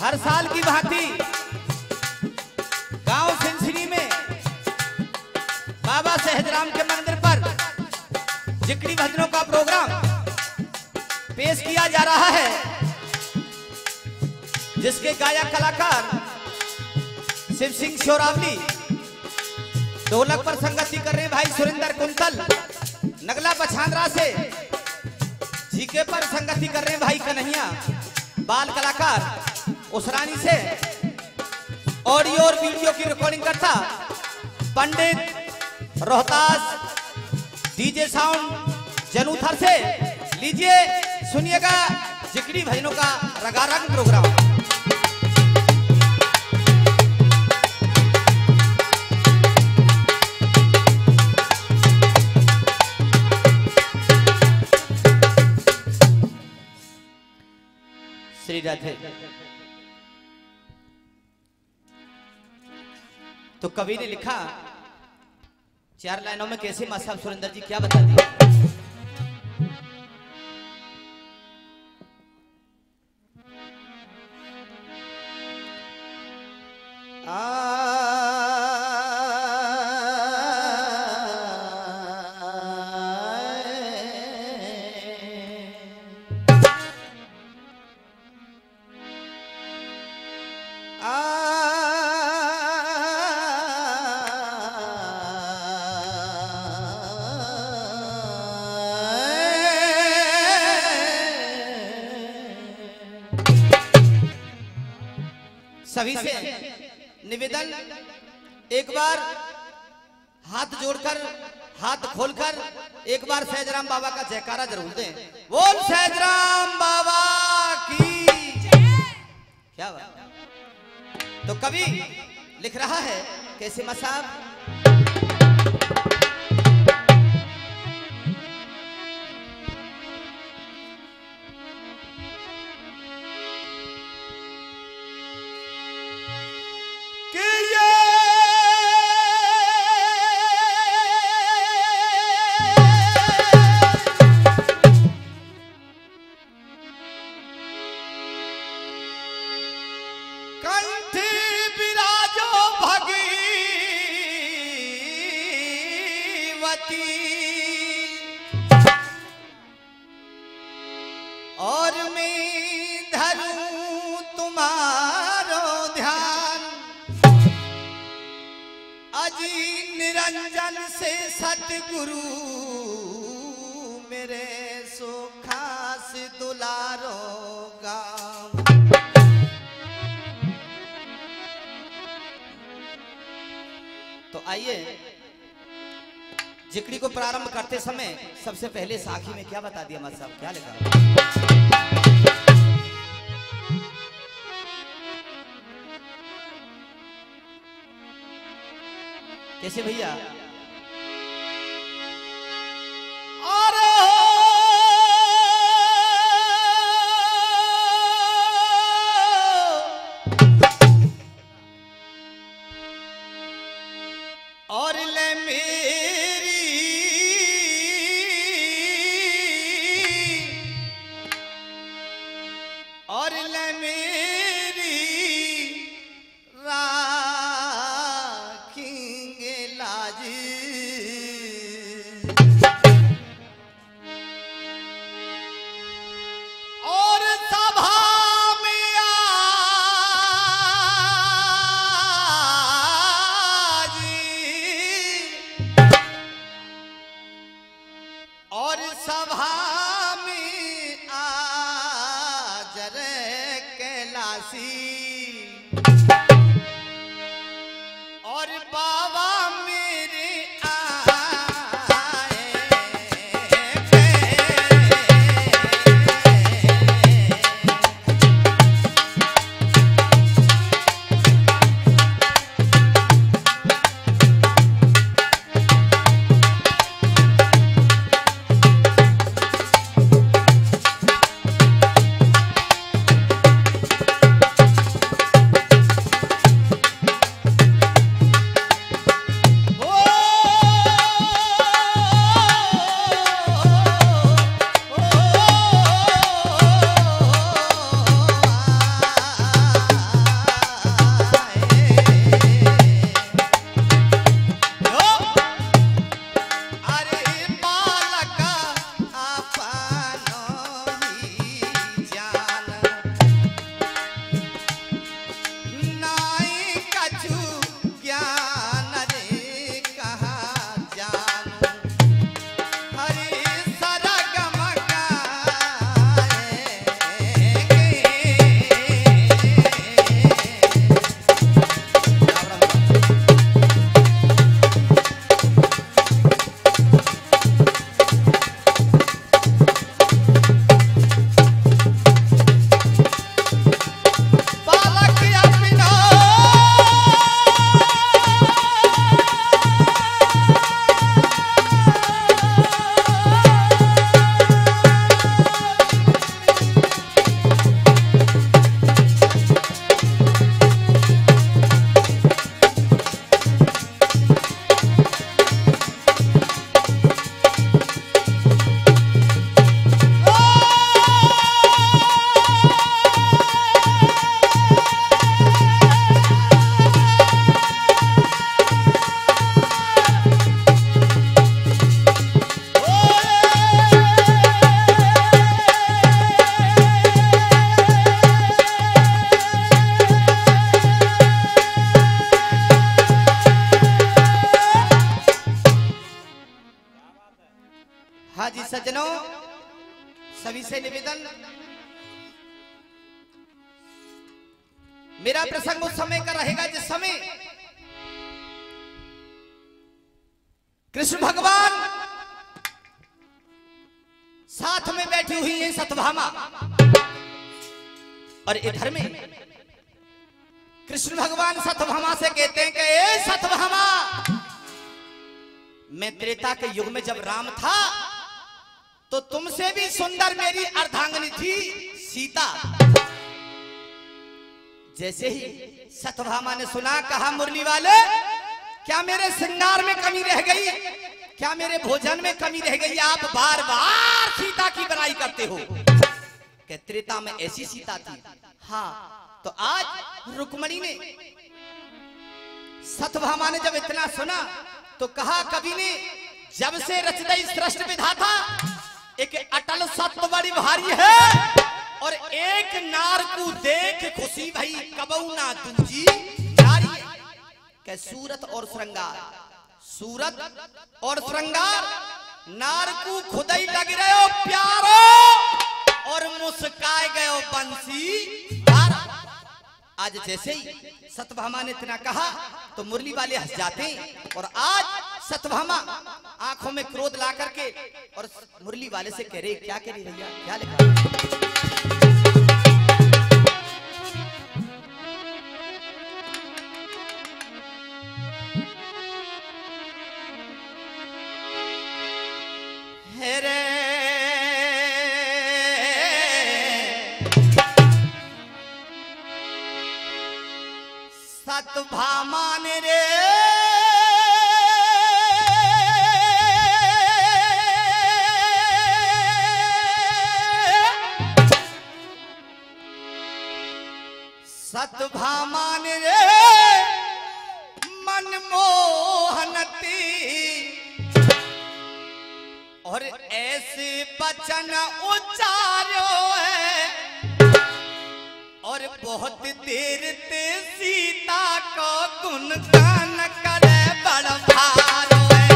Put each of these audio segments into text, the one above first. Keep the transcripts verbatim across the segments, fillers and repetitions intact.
हर साल की भांति गांव सिंसरी में बाबा सहजराम के मंदिर पर जिक्री भजनों का प्रोग्राम पेश किया जा रहा है, जिसके गायक कलाकार शिव सिंह शोरावली, ढोलक पर संगति कर रहे भाई सुरेंद्र कुंतल, नगला पछांदरा से झीके पर संगति कर रहे भाई कन्हैया, बाल कलाकार उसरानी से ऑडियो और वीडियो की रिकॉर्डिंग करता पंडित रोहतास डीजे साउंड जनूथर से। लीजिए सुनिएगा जिक्री भजनों का रगारंग प्रोग्राम। श्री राधे। तो कवि ने लिखा चार लाइनों में कैसे मां साहब सुरेंद्र जी क्या बता दिया। सभी से निवेदन, एक बार हाथ जोड़कर हाथ खोलकर एक बार सहजराम बाबा का जयकारा जरूर दें। बोल सहजराम बाबा की क्या बात। तो कवि लिख रहा है कैसे मां साहब। और मैं धरूं तुम्हारो ध्यान, अजी निरंजन से सतगुरु मेरे सुखास दुलारो गाम। तो आइए जिक्री को प्रारंभ करते समय सबसे पहले साखी में क्या बता दिया मां साहब, क्या लिखा। कैसे भैया। और और ले मेरी और ले मेरी राखेंगे लाज, और सभा में आज और सभा में आज रे कैलासी, और बाबा मेरे आए मेरा प्रसंग उस समय का रहेगा जिस समय कृष्ण भगवान साथ में बैठी हुई है सत्यभामा, और इधर में कृष्ण भगवान सत्यभामा से कहते हैं कि ए सत्यभामा, मैं त्रेता के युग में जब राम था तो तुमसे भी सुंदर मेरी अर्धांगिनी थी सीता। जैसे ही सत्यभामा ने सुना, कहा मुरली वाले, क्या मेरे श्रृंगार में कमी रह गई, क्या मेरे भोजन में कमी रह गई, आप बार बार सीता की बड़ाई करते हो। कि त्रेता में ऐसी सीता थी। हाँ, तो आज रुक्मणी ने, सत्यभामा ने जब इतना सुना तो कहा, कवि ने जब से रचदई सृष्टि विधाता, एक अटल सत्य बड़ी भारी है, और एक नार को देख खुशी भई कबऊ ना दूजी जारी है। कि सूरत और श्रृंगार, सूरत और श्रृंगार, नार को खुदाई लग रहे हो प्यारो, और मुस्काए गए हो बंसी बारा। आज जैसे ही सत्यभामा ने इतना कहा तो मुरली वाले हंस जाते हैं, और आज सत्यभामा आंखों में क्रोध ला करके और मुरली वाले से कह रहे, क्या कह रही भैया, क्या लिखा रे सत्यभामा ने रे सत्यभामा ने रे मनमोहनती, और ऐसे बचन उच्चारो है, और बहुत देर ते सीता को गुणगान करे बड़ भारो है।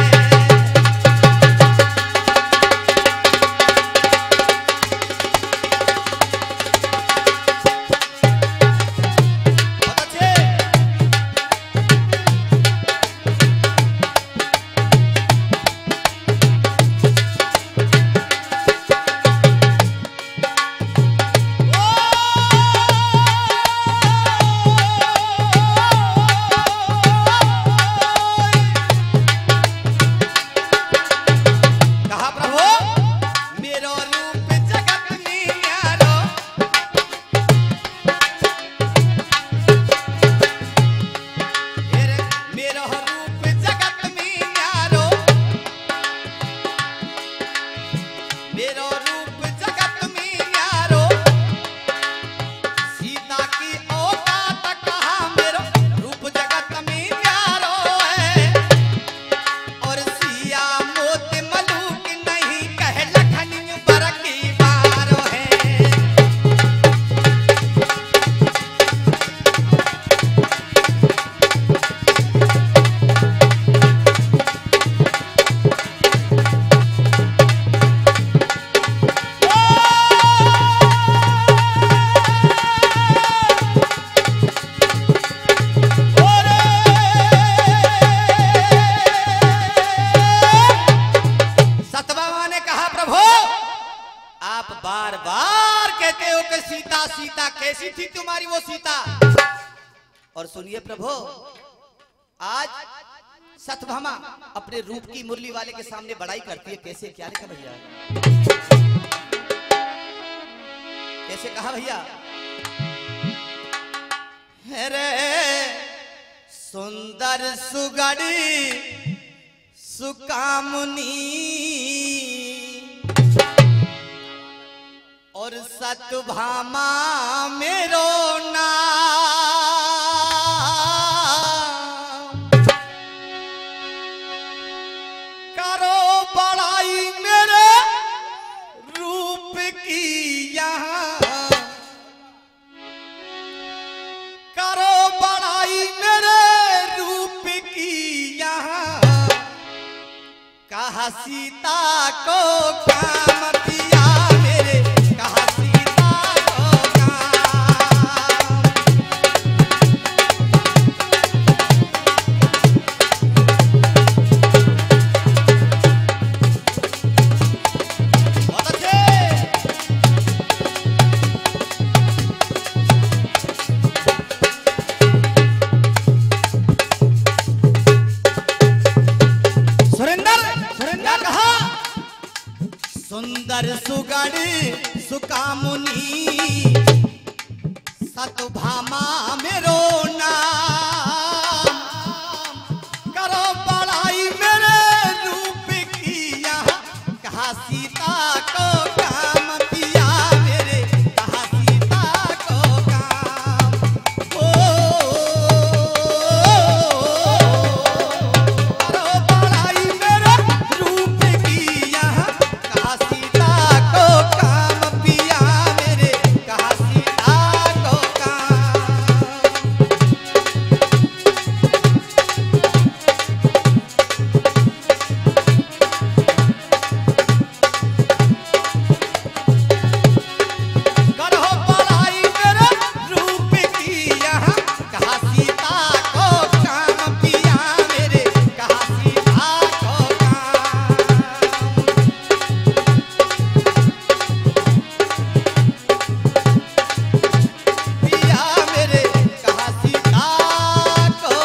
बहुत अच्छे। सीता कैसी थी तुम्हारी वो सीता। और सुनिए प्रभु, आज सत्यभामा अपने रूप की मुरली वाले के सामने बड़ाई करती है। कैसे, क्या लिखा भैया, कैसे कहा भैया, रे सुंदर सुगड़ी सुकामुनी और सत्यभामा मेरो नाम, करो बड़ाई मेरे रूप की यहाँ, करो बड़ाई मेरे रूप की यहाँ, कहा सीता को काम दिया मेरे, कहा सीता को काम। सुंदर सुगढ़ सुकामुनी सतभामा मेरो नाम करो बड़ाई मेरे रूप की यहाँ कहा सीता को काम पिया मेरे कहा सीता को काम ओ करो बड़ाई मेरे रूप की यहाँ कहा सीता को काम पिया मेरे कहा सीता को काम। करो बड़ाई मेरे रूप की यहाँ कहा सीता को काम पिया मेरे कहा सीता को काम। पिया मेरे कहा सीता को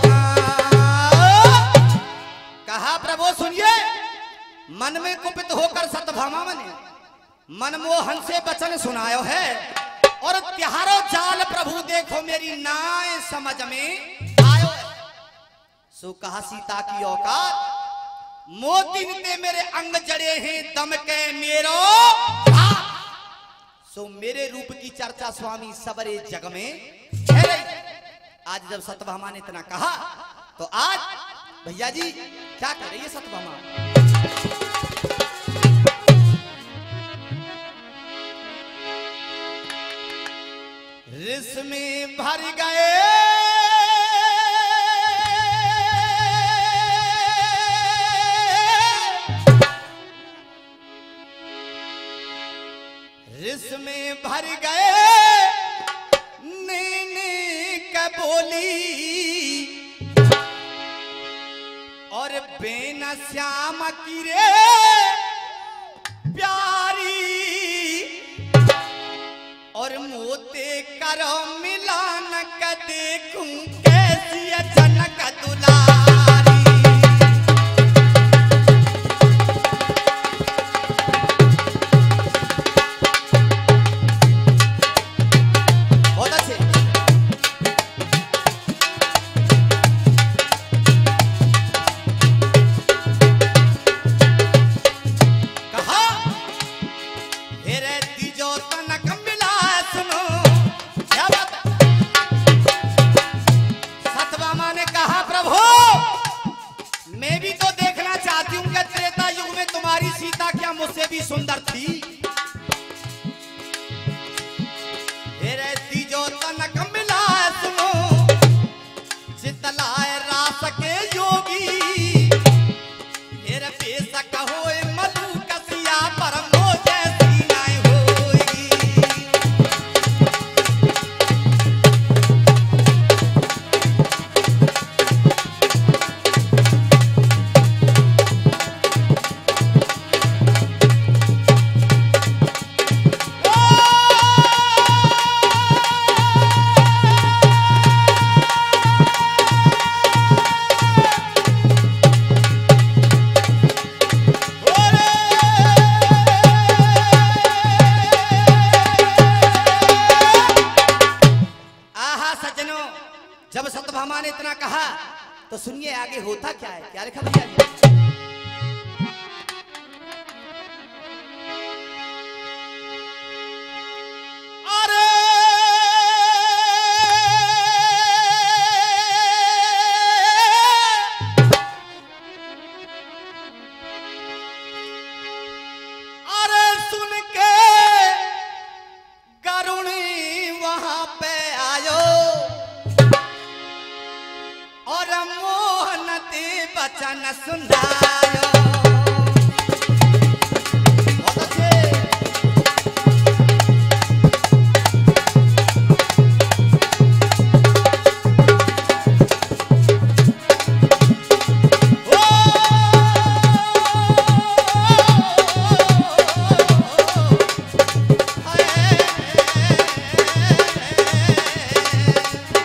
काम। कहा प्रभु सुनिए, मन में कुपित होकर सतभामा ने मनमोहन से वचन सुनायो है और त्यारो जाल प्रभु देखो मेरी नाय समझ में आयो है। सो कहा सीता की औकात मोती ते मेरे अंग जड़े हैं दम के मेरो हाथ। सो मेरे रूप की चर्चा स्वामी सबरे जग में है रही। आज जब सतभामा ने इतना कहा तो आज भैया जी क्या कर रही है सतभामा? रिस में भर गए रिस में भर गए नैने का बोली और बेन श्याम की रे प्यारी और मोते करो मिलान का देखूं कैसी है जनक दुलारी। बहुत अच्छे। कहा हे रे तीजो तनक मिला सुनो क्या बात है? सतभामा ने कहा प्रभु मैं भी तो देखना चाहती हूँ कि त्रेता युग में तुम्हारी सीता क्या मुझसे भी सुंदर थी। हे रे तीजो तनक मिला सुनो चितलाए रास के योगी हे रे बेशक होए मधु कसिया पर मोजे सीनाए होगी। आहा सज्जनों, जब सतभामा ने इतना कहा तो सुनिए आगे होता क्या है। क्या लिखा भैया जी? अरे अरे सुन के करुणी वहां पे आयो और मोहन ते वचन सुनायो। बहुत अच्छे।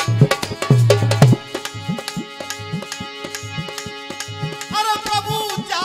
अरे प्रभु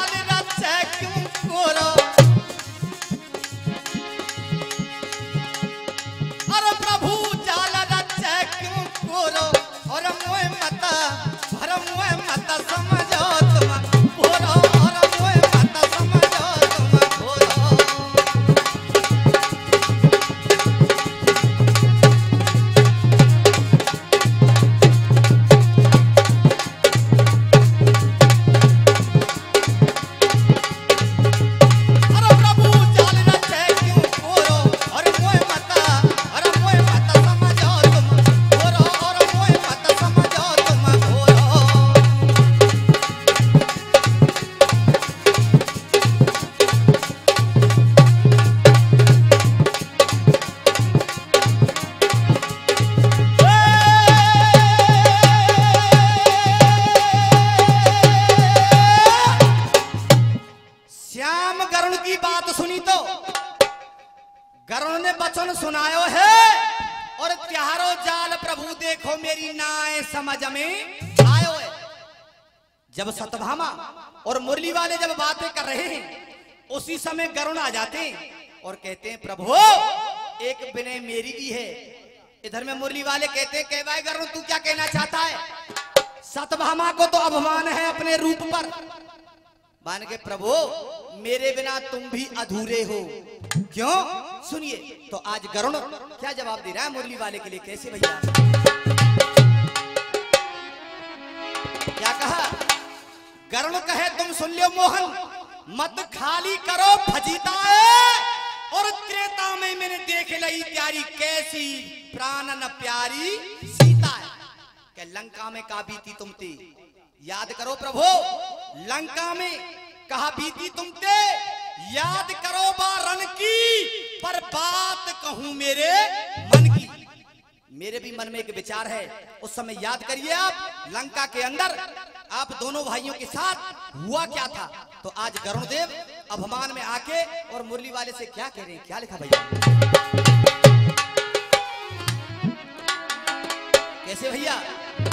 देखो मेरी नाय समझ में आयो है। जब सतभामा और मुरली वाले जब बातें कर रहे हैं उसी समय गरुण आ जाते हैं और कहते हैं प्रभु एक विनय मेरी भी है। इधर में मुरली वाले कहते हैं कह भाई गरुण तू क्या कहना चाहता है? सतभामा को तो अभिमान है अपने रूप पर। मान के प्रभु मेरे बिना तुम भी अधूरे हो। क्यों? सुनिए तो आज गरुण क्या जवाब दे रहा है मुरली वाले के लिए। कैसे भैया? क्या कहा? गरुण कहे तुम सुन लो मोहन मत खाली करो फजीता है और त्रेता में मैंने देख ली प्यारी कैसी प्राण न प्यारी सीता है। क्या लंका में कहा बीती तुम ते? याद करो प्रभु लंका में कहा बीती तुम ते। याद करो बारन की पर बात कहूं मेरे मन की। मेरे भी मन में एक विचार है उस समय याद करिए आप लंका के अंदर आप दोनों भाइयों के साथ हुआ क्या था। तो आज गरुण देव अभिमान में आके और मुरली वाले से क्या कह रहे हैं? क्या लिखा भैया? कैसे भैया?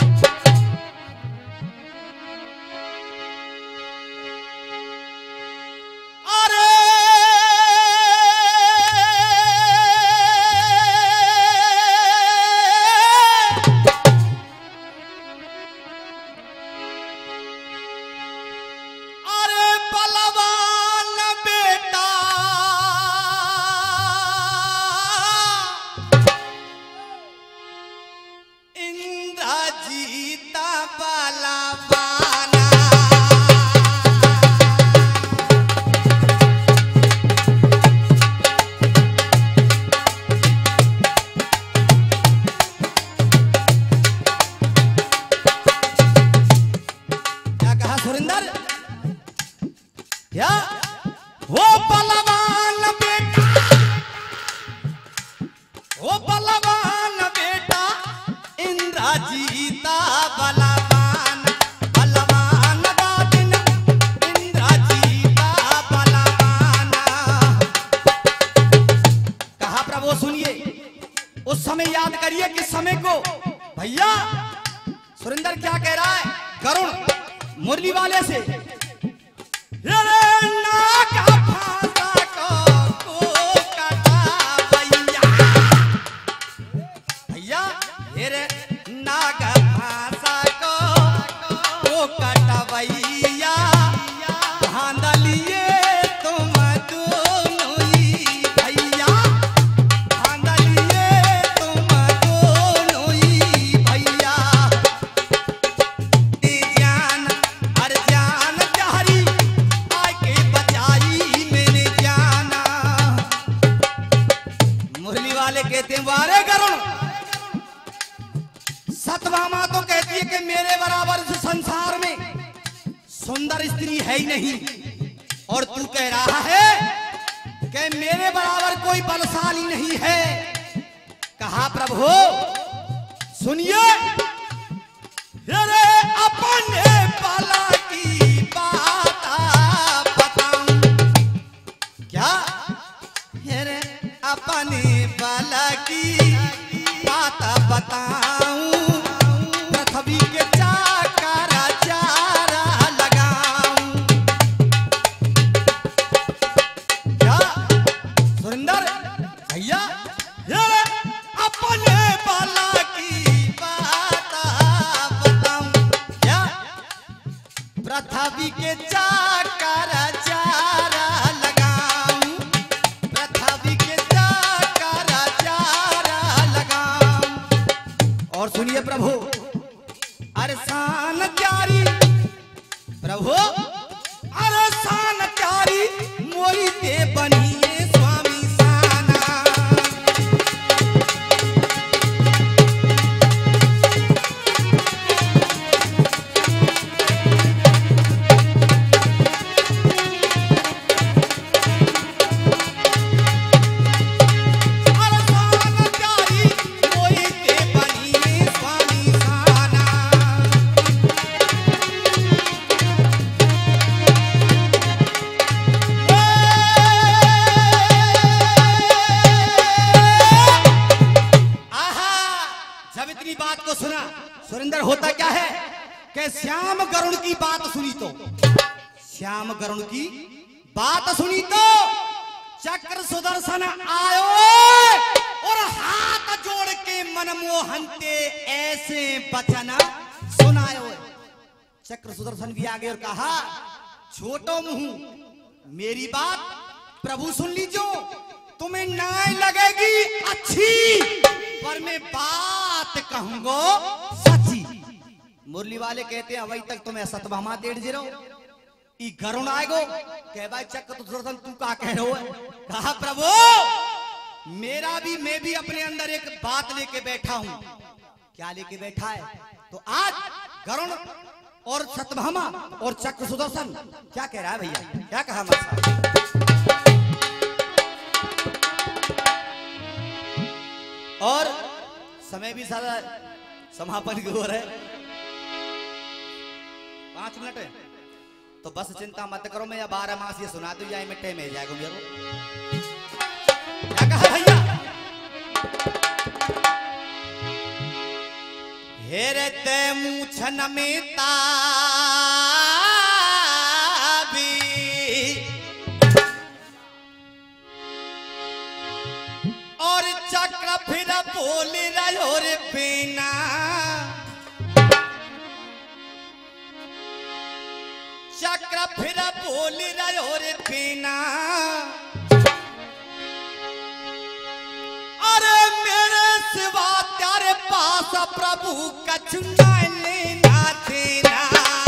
उस समय याद करिए किस समय को भैया। सुरेंद्र क्या कह रहा है गरुण मुरली वाले से? भैया हेरे नाग भाषा को कटवैया भांदलिए तुम दोनों ही भैया भांदलिए तुम दोनों ही भैया। जान हर जान प्यारी आके बचाई मैंने जाना। मुरली वाले कहते हैं वारे गरुण सतभामा तो कहती है कि मेरे बराबर इस संसार में सुंदर स्त्री है ही नहीं और तू कह रहा है कि मेरे बराबर कोई बलशाली नहीं है। कहा प्रभु सुनिए अरे अपने बाला की बात बताऊं क्या? अरे अपने बाला की बात बताऊं पृथ्वी के चाकारा चारा लगाऊं क्या? सुरेंद्र भैया अरे अपने बाला की बात बताऊं क्या? पृथ्वी के चाकारा चारा लगाऊं पृथ्वी के चाकारा चारा लगाऊं। और सुनिए प्रभु अरे शान प्यारी प्रभु अरे शान प्यारी मोरी ते बनिए स्वामी साना। अरे शान प्यारी मोरी ते बनिए स्वामी साना। ए को सुना। सुरेंद्र होता क्या है कि श्याम गरुड़ की बात सुनी तो श्याम गरुड़ की बात सुनी तो चक्र सुदर्शन आयो और हाथ जोड़ के मनमोहनते ऐसे वचन सुनायो। चक्र सुदर्शन भी आगे और कहा, छोटो मुंह मेरी बात प्रभु सुन लीजो, तुम्हें नाय लगेगी अच्छी, पर मैं बात कहूंगो सच्ची। मुरली वाले कहते हैं अभी तक तुम्हें सतभामा डेढ़ जीरो ई गरुण आएगो कह भाई चक्र सुदर्शन तू का कह रहे हो। कहा प्रभु मेरा भी मैं भी अपने अंदर एक बात लेके बैठा हूं। क्या लेके बैठा है? तो आज गरुण और सतभामा और चक्र सुदर्शन क्या कह रहा है भैया, क्या कहा हमारे और समय भी सारा समापन की ओर है, पांच मिनट है तो बस चिंता मत करो, मैं या बारह मास ये सुना दू जाए मिट्टे में जाएगा मेरे। क्या कहा भैया? हेरे ते मूछन में ताबी और चक्र फिर बोल रहो रे बिना, चक्र फिर बोल रहो रे बिना, अरे मेरे सिवा तेरे पास प्रभु कछु न लेना देना।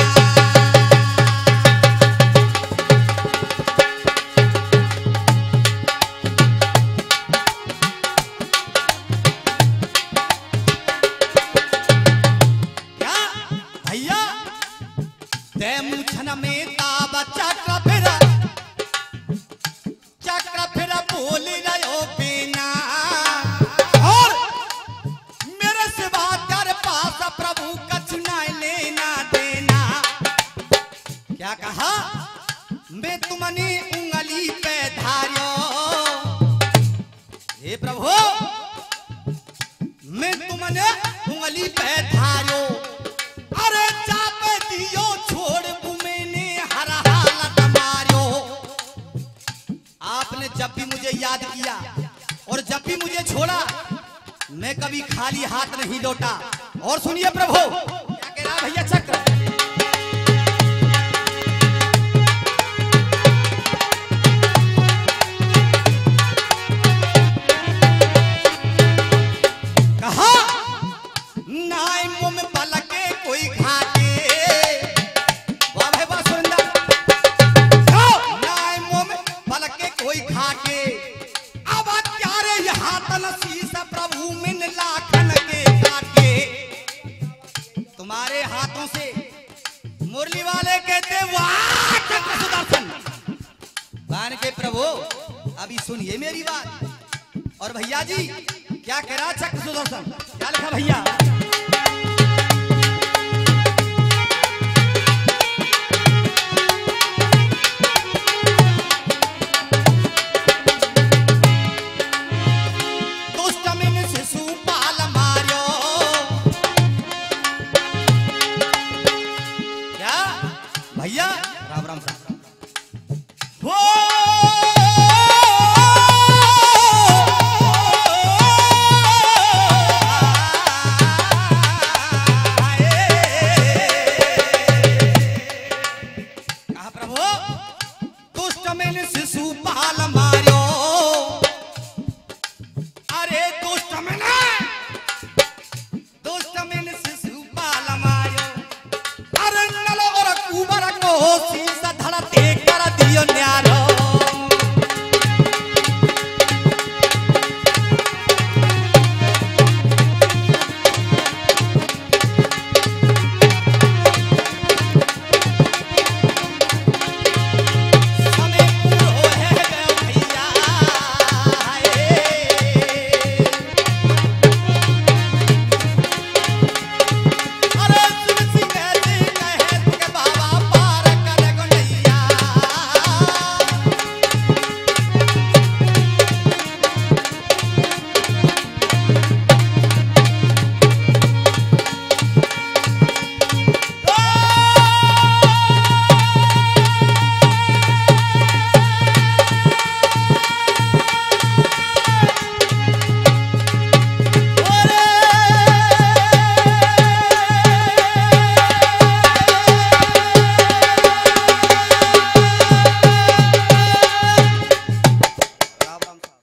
क्या भैया ते मुछन में ताब चक्र फिर चक्र फिर बोल रहो बिना, और मेरे सिवा तेरे पास प्रभु कछु न लेना देना। क्या कहा? मैं तुमने उंगली पे धार्यो, हे प्रभु मैं तुमने उंगली पे धार्यो, अरे चापे दियो छोड़ बुमेने हर हालत मारियो। आपने जब भी मुझे याद किया और जब भी मुझे छोड़ा मैं कभी खाली हाथ नहीं लौटा। और सुनिए प्रभु क्या कह रहा है भैया चक्र, कहा नाय मुंह में पलके कोई घाटे, वाह भाई वाह सुरेंद्र, नाय मुंह में पलके कोई घाटे, अब त्यारे यहाँ तनसीस प्रभु मिन लाखन के काटे। तुम्हारे हाथों से मुरली वाले कहते वाह चक्र सुदर्शन बान के प्रभु अभी सुनिए मेरी बात। और भैया जी क्या कह रहा चक्र सुदर्शन, क्या लिखा भैया?